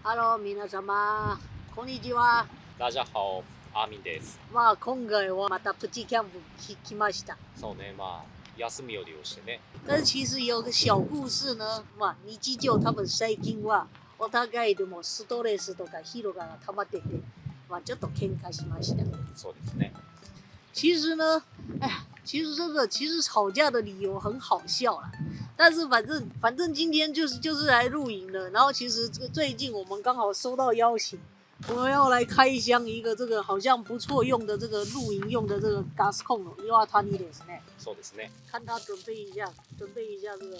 Hello，皆様、こんにちは。 大家好、アーミンです。 まあ今回はまたプチキャンプ来ました。 そうね、まあ休みを利用してね。 但是其实有个小故事呢。まあ日常多分最近はお互いでもストレスとか疲労が溜まってて、まあちょっと喧嘩しました。 そうですね。 其实呢，其实吵架的理由很好笑啦。但是反正今天就是来露营的。然后其实最近我们刚好收到邀请，我们要来开箱一个这个好像不错用的这个露营用的这个 gas 控了。因为他你ですね。 そうですね。 看他准备一下这个。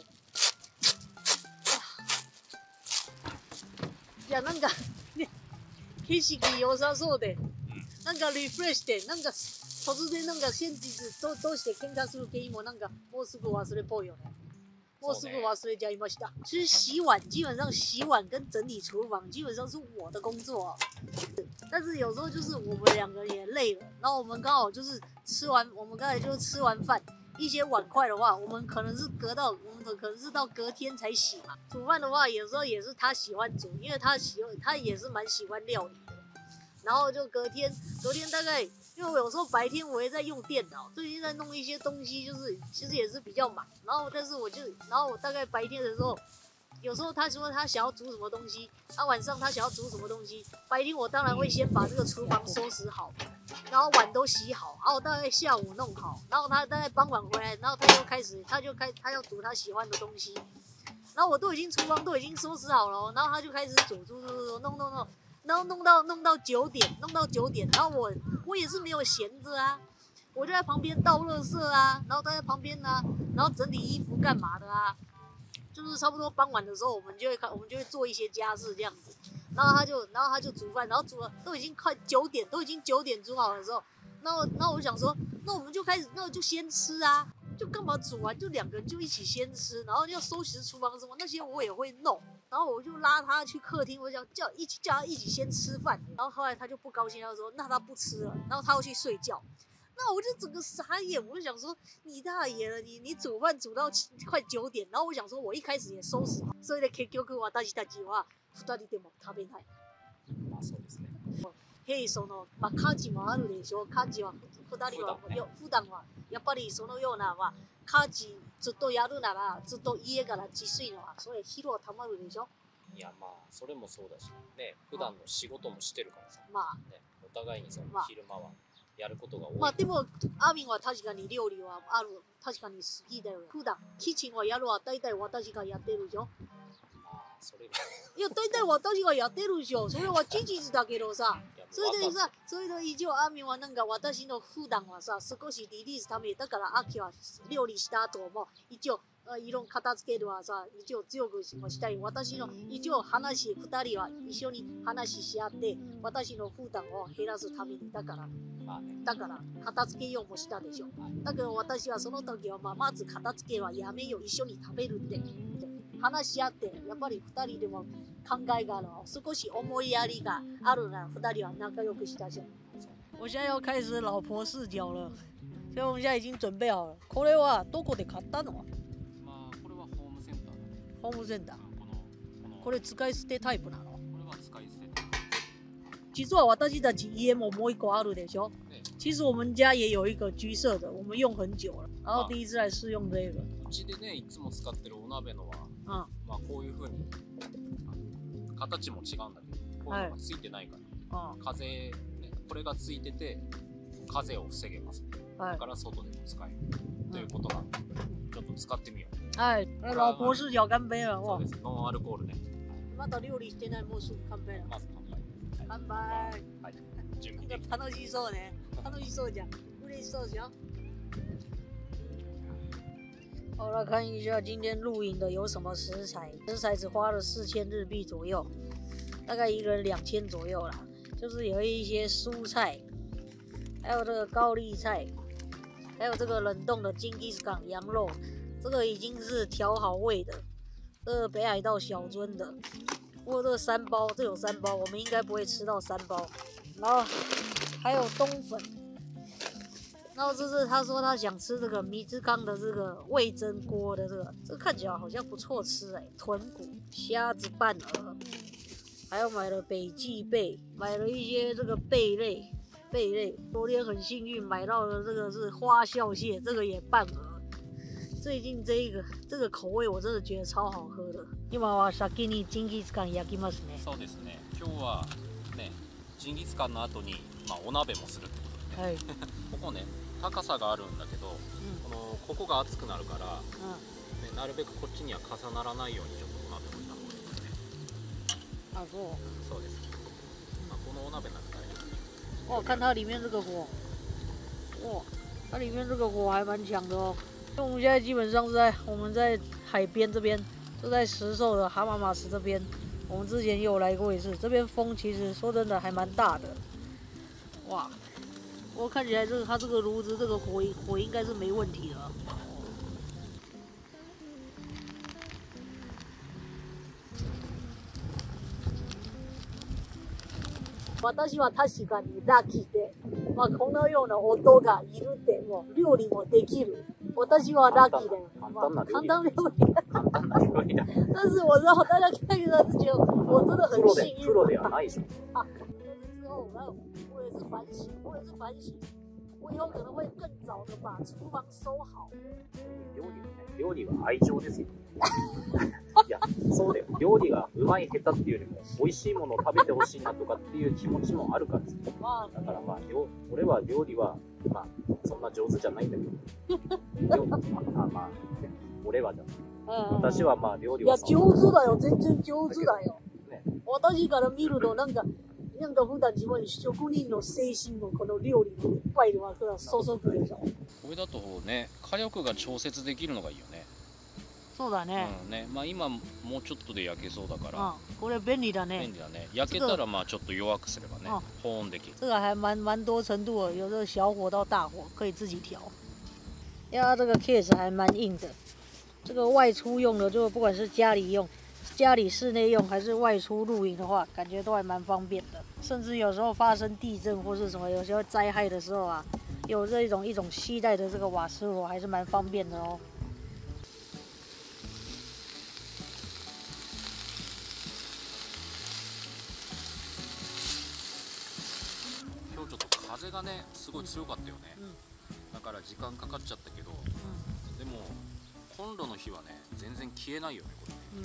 いやなんかね、景色良さそうで、なんかリフレッシュで、なんか突然なんか先日どうして喧嘩する原因もなんかもうすぐ忘れっぽいよね。我是不是忘れちゃいました？其实洗碗基本上洗碗跟整理厨房基本上是我的工作，但是有时候就是我们两个人也累了，然后我们刚好就是我们刚才就是吃完饭，一些碗筷的话，我们可能是到隔天才洗嘛。煮饭的话，有时候也是他喜欢煮，因为他也是蛮喜欢料理的。然后就隔天大概，因为我有时候白天我也在用电脑，最近在弄一些东西，就是其实也是比较忙。然后我大概白天的时候，有时候他说他想要煮什么东西，晚上他想要煮什么东西，白天我当然会先把这个厨房收拾好，然后碗都洗好，然后大概下午弄好，然后他大概傍晚回来，然后他要煮他喜欢的东西，然后我厨房都已经收拾好了，然后他就开始煮弄。然后弄到9点，然后我也是没有闲着啊，我就在旁边倒垃圾啊，然后待在旁边啊，然后整理衣服干嘛的啊，就是差不多傍晚的时候，我们就会做一些家事这样子，然后他就煮饭，然后煮了都已经快9点，都已经9点煮好的时候，然后我就想说，那我们就先吃啊，就干嘛煮完就2个人就一起先吃，然后要收拾厨房什么那些我也会弄。然后我就拉他去客厅，我想叫他一起先吃饭。然后后来他就不高兴，他说那他不吃了，然后他要去睡觉。那我就整个傻眼，我就想说你大爷了，你煮饭煮到快9点，然后我想说我一開始也收拾好，それで結局私たちは2人でも食べない。 まあそうですね。 家事もあるでしょ。家事は2人は普段はやっぱりそのような家事ずっとやるならずっと家から自炊のはそれ疲労たまるでしょ。 いやまあそれもそうだしね、普段の仕事もしてるからさ、ね、お互いに昼間はやることが多い。 まあでもアーミンは確かに料理は確かに好きだよ。普段キッチンはやるは大体私がやってるでしょ。 それいや大体私がやってるでしょ。それは事実だけどさ。それで一応アーミンはなんか私の普段はさ少しリリースためだから秋は料理した後も一応いろんな片付けるはさ一応強くもしたい。私の一応2人は一緒に話し合って私の負担を減らすためにだから片付けようもしたでしょ。だけど私はその時はまず片付けはやめよう、一緒に食べるって話し合って、やっぱり2人でも考えが少し思いやりがあるな2人は仲良くしたじゃん。我現在要開始老婆視角了，所以我們現在已經準備好了。これはどこで買ったの？ これはホームセンター。 ホームセンター。これ使い捨てタイプなの？ これは使い捨て。 実は私たち家ももう一個あるでしょ。其实我们家也有一个橘色的，我们用很久了，然后第一次来試用这个。 うちでねいつも使ってるお鍋のは、まあこういう風に形も違うんだけど、こういうのがついてないから、風ね、これがついてて風を防げます。だから外でも使えるということなんで、ちょっと使ってみよう。はい、老婆視角乾杯了。そうです。ノンアルコールね。まだ料理してない。もうすぐ乾杯了。まず乾杯。乾杯。はい。準備できた。楽しそうね。楽しそうじゃん。嬉しそうじゃん。好了，看一下今天露营的有什么食材。食材只花了4000日币左右，大概一个人2000左右啦。就是有一些蔬菜，还有这个高丽菜，还有这个冷冻的金鸡斯港羊肉，这个已经是调好味的。这个北海道小樽的，不过这个3包，这有3包，我们应该不会吃到3包。然后还有冬粉。然后这是他说他想吃这个米之康的这个味噌锅的这个看起来好像不错吃哎，豚骨、虾子半鹅， 还有买了北极贝，买了一些这个贝类。昨天很幸运买到的这个是花笑蟹，这个也半额。最近这个口味我真的觉得超好喝的。今は先にジンギスカン焼きますね。 そうですね。今日はね、ジンギスカンの後にお鍋もするってことでね。はい。ここね、高さがあるんだけど、ここが熱くなるから、ね、なるべくこっちには重ならないようにちょっとお鍋を置いた方がいいですね。 啊， そうです。まあこのお鍋なら大丈夫。 哇，看它里面这个火，哇，它里面这个火还蛮强的哦。那我们现在基本上是我们在海边这边，就在石兽的蛤蟆马石这边。我们之前也有来过一次，这边风其实说真的还蛮大的。哇，不过看起来它这个炉子这个火应该是没问题的。私は確かにラッキーで、このような音がいるっても料理もできる。私はラッキーだよ。簡単料理。 簡単な料理だ。 但是我知道大家看起来是觉得我真的很幸运。 プロではないでしょ。 啊，之后我也是反省，我以后可能会更早的把厨房收好。 料理は愛情ですよ。いや、そうだよ。料理がうまい下手っていうよりも、美味しいものを食べてほしいなとかっていう気持ちもあるからですよ。だから俺は料理は、そんな上手じゃないんだけど。俺はじゃない。私は料理は。いや、 上手だよ。全然上手だよ。私から見るとなんか普段自分職人の精神のこの料理のいっぱいの枠が注ぐでしょ。 これだとね、火力が調節できるのがいいよね。 そうだね。 今もうちょっとで焼けそうだから。 これ便利だね。 便利だね。焼けたらちょっと弱くすればね、保温できる。 这个还蛮多程度的，有这个小火到大火可以自己调。呀，这个 case 还蛮硬的。这个外出用的，就不管是家里室内用还是外出露营的话，感觉都还蛮方便的。甚至有时候发生地震或是什么，有时候灾害的时候啊，有这一种携带的这个瓦斯炉还是蛮方便的哦。 今日ちょっと風がね、すごい強かったよね。だから時間かかっちゃったけど、でもコンロの火はね、全然消えないよねこれね。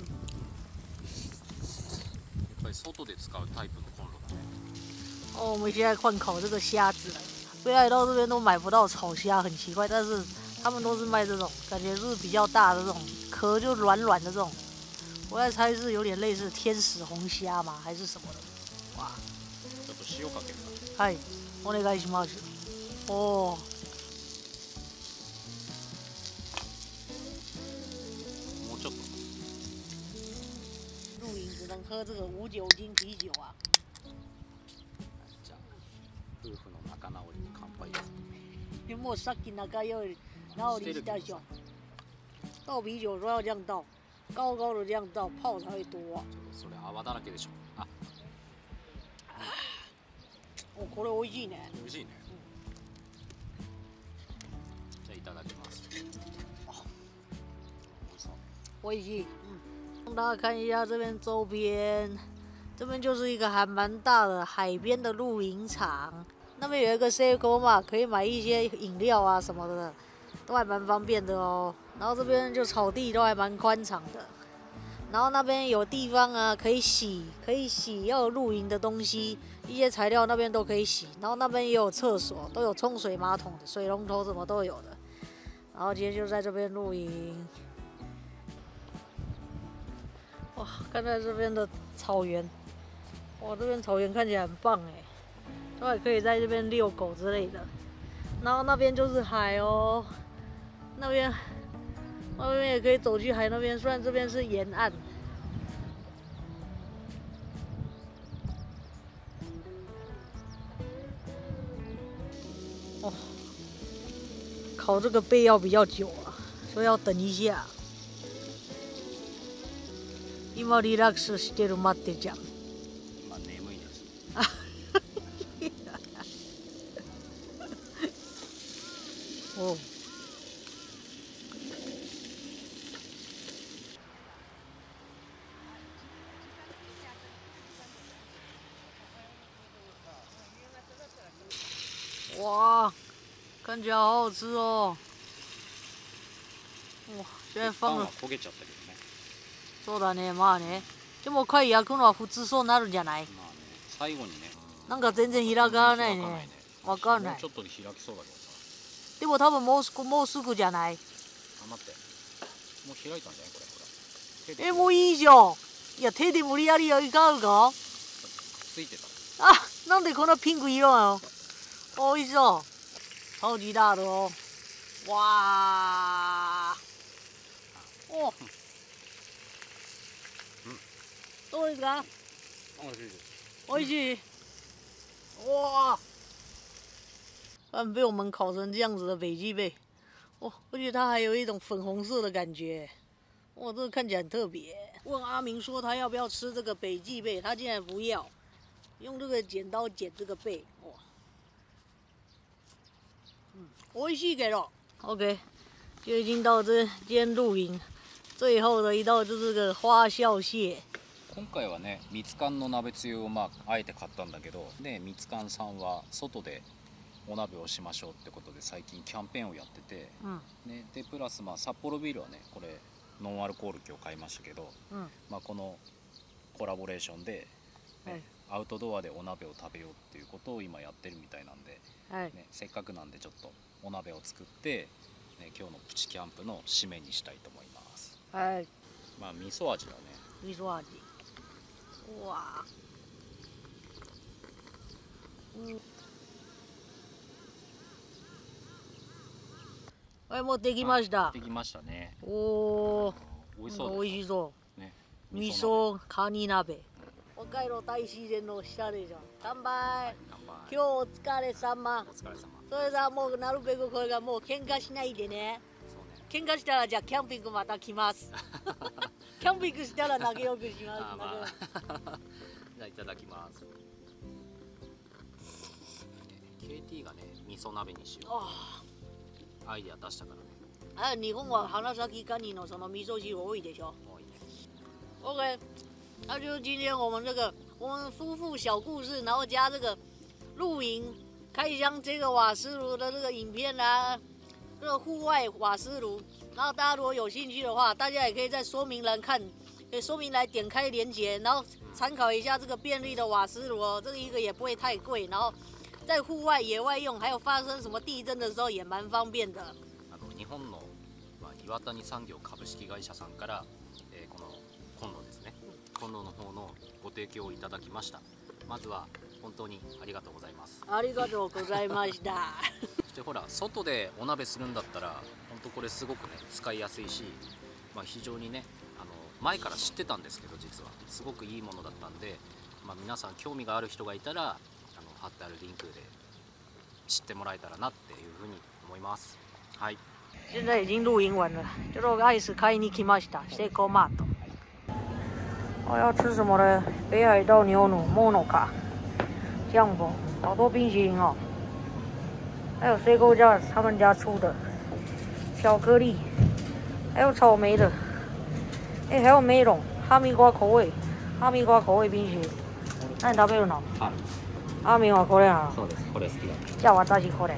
やっぱり外で使うタイプのコンロだね。 我们现在换烤这个虾子了。北海道这边都买不到草虾，很奇怪，但是他们都是卖这种，感觉是比较大的这种，壳就软软的这种。我在猜是有点类似天使红虾嘛，还是什么的。哇！ ちょっと塩かけるか。はい、お願いします。おー。 もうちょっと。 露营只能喝这个无酒精啤酒啊。 夫婦の仲直りに乾杯です。 有没有さっき仲直りしたでしょ？倒啤酒说要这样倒，高高的这样倒，泡才会多啊。 それ泡だらけでしょ。 これ美味しいね。 美味しいね。じゃあいただきます。 美味しい。让大家看一下这边周边，这边就是一个还蛮大的海边的露营场。那边有一个 Seiko 嘛，可以买一些饮料啊什么的，都还蛮方便的哦。然后这边就草地都还蛮宽敞的，然后那边有地方啊可以洗要有露营的东西，一些材料那边都可以洗。然后那边也有厕所，都有冲水马桶的，水龙头什么都有的。然后今天就在这边露营。哇，看在这边的草原，哇，这边草原看起来很棒哎。都还可以在这边遛狗之类的，然后那边就是海哦，那边也可以走去海那边，虽然这边是沿岸。哦，烤这个贝要比较久啊，所以要等一下。今リラックスしてる待ってちゃん。 眠いです。 哦， 哇，看起来好好吃哦。哇，现在放了。 焦げちゃったけどね。 そうだね、まあね。でも貝焼くのは普通そうなるんじゃない？ まあね、最後にね。 なんか全然開かないね。わかんない。 もうちょっとで開きそうだけどさ。 でも多分もうすぐじゃない？ あ、待って。もう開いたんじゃないこれ。 もういいじゃん。いや、手で無理やり焼かうか？ ついてた。 あ、なんでこんなピンク色なの？美味しそう。超级大的哦。哇。お。どうですか？ 美味しいです。 美味しい。哇！被我们烤成这样子的北极贝，我觉得它还有一种粉红色的感觉，哇，这个看起来很特别。问阿明说他要不要吃这个北极贝，他竟然不要，用这个剪刀剪这个贝，哇，美味しいけど。OK， 就已经到这间露营，最后的一道就是个花笑蟹。 今回はね、みつかんの鍋つゆをあえて買ったんだけど、でみつかんさんは外でお鍋をしましょうってことで最近キャンペーンをやってて、ね、でプラス札幌ビールはねこれノンアルコール今日買いましたけど、このコラボレーションで、ね、アウトドアでお鍋を食べようっていうことを今やってるみたいなんで、ね、せっかくなんでちょっとお鍋を作って、ね、今日のプチキャンプの締めにしたいと思います。 はい。 味噌味だね。 味噌味。哇。もうできました。 できましたね。 おお。 美味しそう。 美味しそう。 ね。 味噌カニ鍋。北海道大自然の下でじゃん。乾杯。今日お疲れ様。 お疲れ様。 それさ、もうなるべくこれがもう喧嘩しないでね。喧嘩したらじゃあキャンピングまた来ます。キャンピングしたら仲良くします。 じゃあいただきます。KT がね味噌鍋にしよう。アイデア出したからね。 日本は花咲カニのその味噌汁多いでしょ。 多いね。 OK， 那就是今天我们夫妇小故事，然后加这个露营开箱这个瓦斯炉的这个影片啊。这个户外瓦斯炉，然后大家如果有兴趣的话，大家也可以在说明栏看，说明栏点开连结，然后参考一下这个便利的瓦斯炉哦，这个一个也不会太贵，然后在户外野外用，还有发生什么地震的时候也蛮方便的。 日本の岩谷産業株式会社さんから、このコンロですね、コンロの方のご提供をいただきました。まずは本当にありがとうございます。 ありがとうございました。 そしてほら外でお鍋するんだったら本当これすごくね使いやすいし、非常にね前から知ってたんですけど実はすごくいいものだったんで、皆さん興味がある人がいたら貼ってあるリンクで知ってもらえたらなっていうふうに思います。はい。 现在已经露营完了，就说アイス買いに来ました。セコマート。我要吃什么呢？北海道牛乳、莫诺卡、酱粉，好多冰淇淋哦。还有水果家他们家出的巧克力，还有草莓的，还有梅隆、哈密瓜口味冰淇淋。何食べるの？アーミンはこれなの？ そうです。これ好きだ。 じゃあ私これ。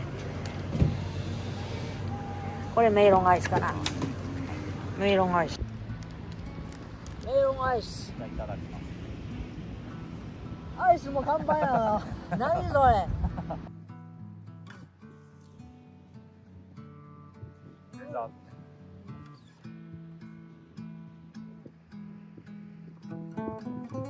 これメロンアイスかな。メロンアイス。メロンアイス。 じゃあいただきます。 アイスも乾杯なの。何それ。 デザート。